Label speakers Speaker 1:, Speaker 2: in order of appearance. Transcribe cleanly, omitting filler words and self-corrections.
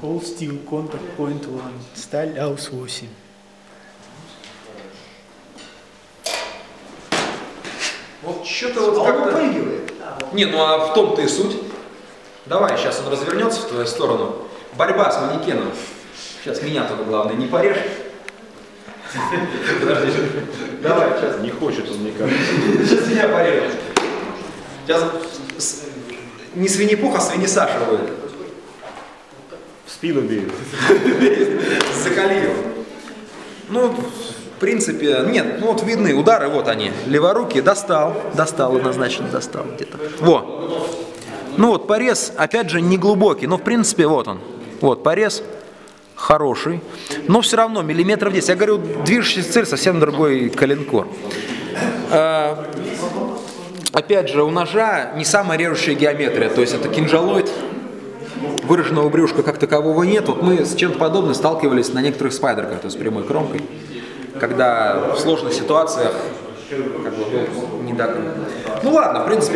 Speaker 1: Cold Steel Contact Point 1. Сталь АУС-8.
Speaker 2: Вот что-то вот как-то... Не, ну а в том-то и суть. Давай, сейчас он развернется в твою сторону. Борьба с манекеном. Сейчас меня только главное не порежь. Подожди. Давай, сейчас.
Speaker 3: Не хочет он никак.
Speaker 2: Сейчас меня порежет. Сейчас не свиньи-пух, а свиньи-Саша будет.
Speaker 3: В спину бьет.
Speaker 2: Закали его. Ну, в принципе, нет, ну вот видны удары, вот они. Леворукий достал однозначно, достал где-то. Во. Ну вот порез, опять же, не глубокий, но в принципе вот он. Вот порез хороший, но все равно миллиметров 10. Я говорю, движущаяся цель совсем другой коленкор. Опять же, у ножа не самая режущая геометрия, то есть это кинжалоид. Выраженного брюшка как такового нет. Вот мы с чем-то подобным сталкивались на некоторых спайдерках, то есть прямой кромкой, когда в сложных ситуациях как бы был не так. Ну ладно, в принципе.